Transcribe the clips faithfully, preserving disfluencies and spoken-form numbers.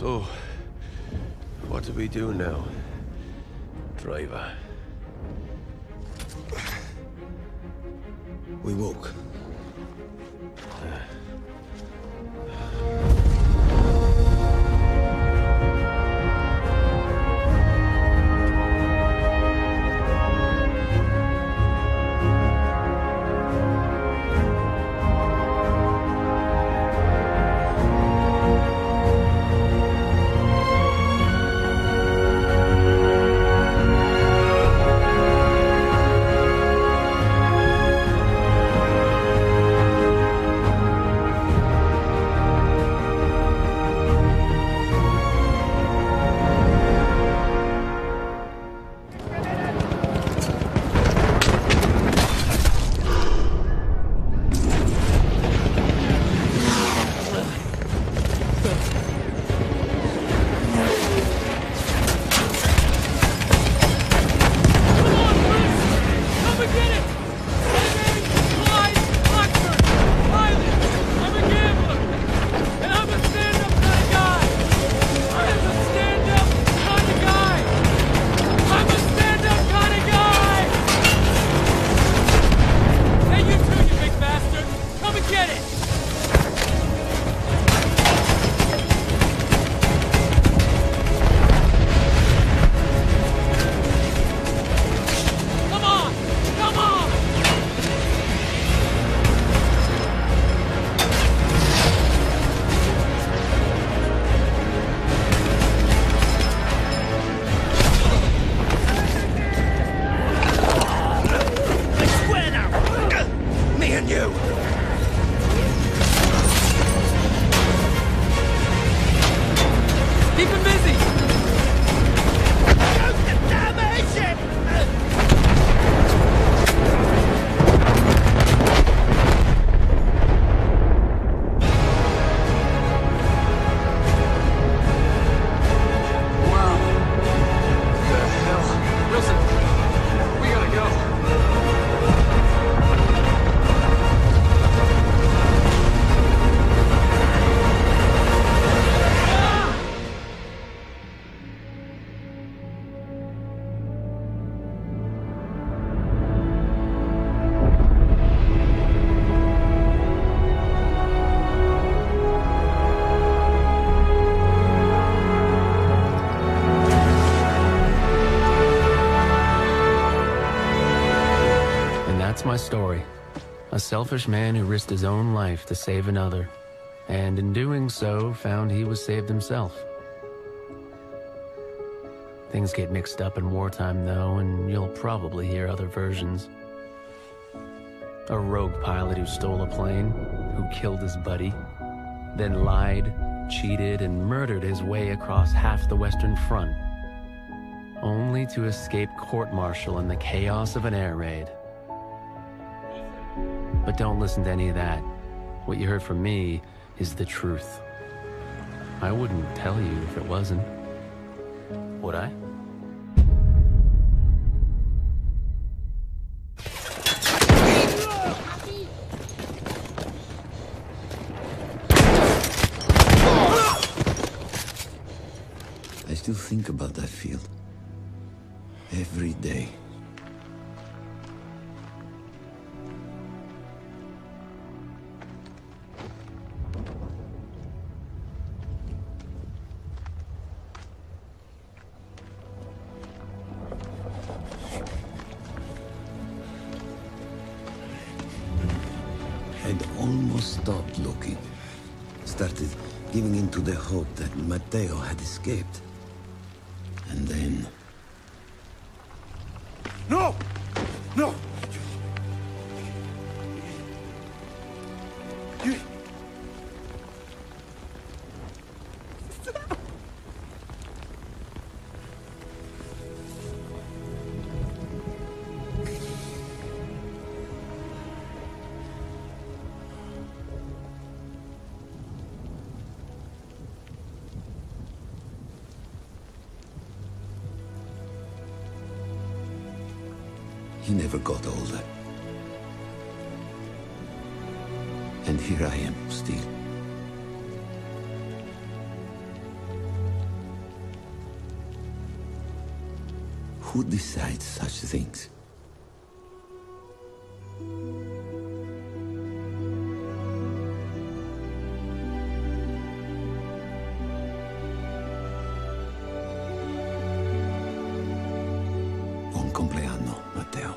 So, what do we do now, driver? We walk. That's my story. A selfish man who risked his own life to save another, and in doing so, found he was saved himself. Things get mixed up in wartime, though, and you'll probably hear other versions. A rogue pilot who stole a plane, who killed his buddy, then lied, cheated, and murdered his way across half the Western Front, only to escape court-martial in the chaos of an air raid. But don't listen to any of that. What you heard from me is the truth. I wouldn't tell you if it wasn't. Would I? I still think about that field. Every day. I'd almost stopped looking. Started giving in to the hope that Matteo had escaped. And then... No! No! You... He never got older. And here I am, still. Who decides such things? Buon compleanno, Matteo.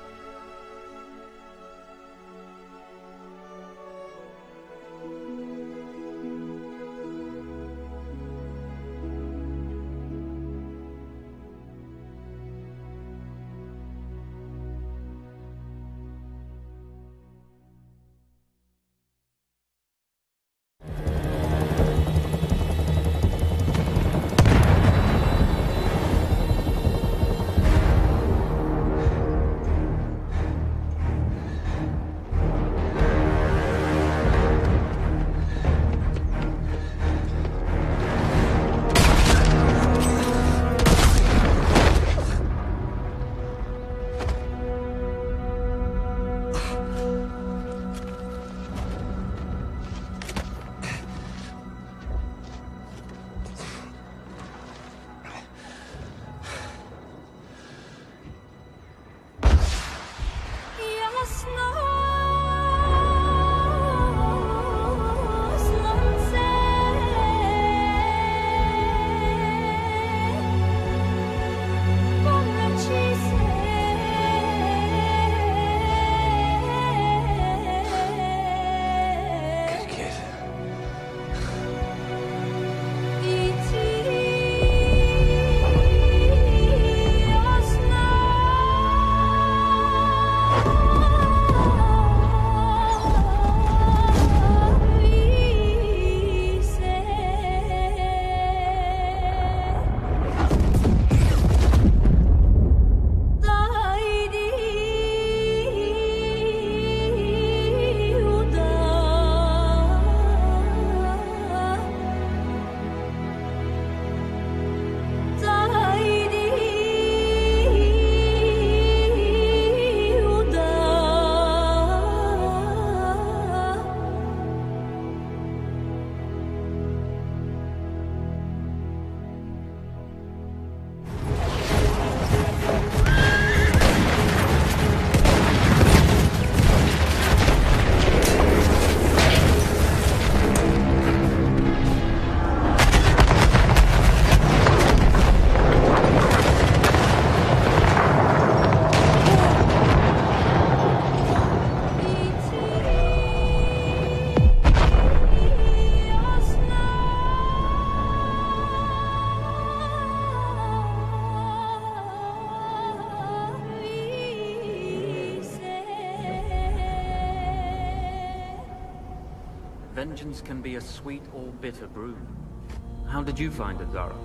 Vengeance can be a sweet or bitter brew. How did you find it, Zara?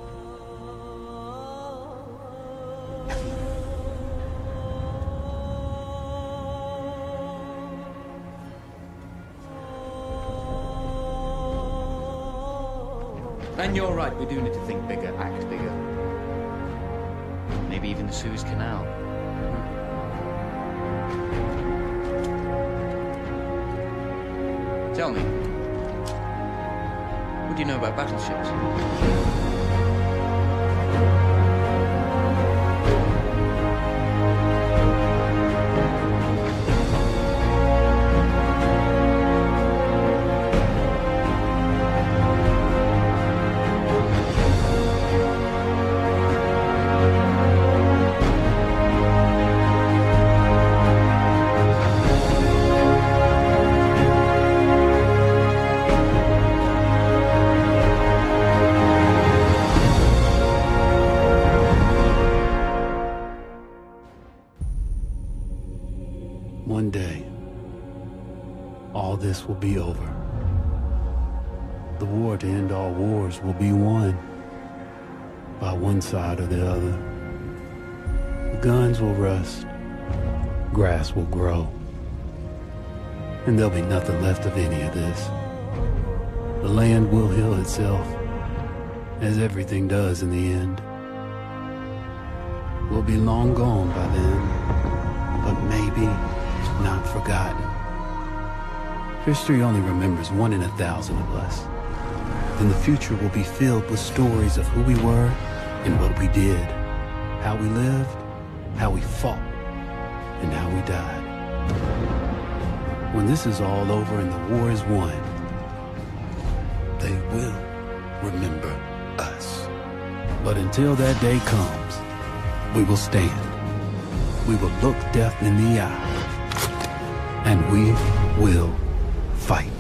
And you're right, we do need to think bigger, act bigger. Maybe even the Suez Canal. Tell me, what do you know about battleships? One day, all this will be over. The war to end all wars will be won by one side or the other. The guns will rust, grass will grow, and there'll be nothing left of any of this. The land will heal itself, as everything does in the end. We'll be long gone by then, but maybe not forgotten. History only remembers one in a thousand of us. Then the future will be filled with stories of who we were and what we did, How we lived, how we fought, and how we died. When this is all over and the war is won, they will remember us. But until that day comes, we will stand. We will look death in the eye. And we will fight.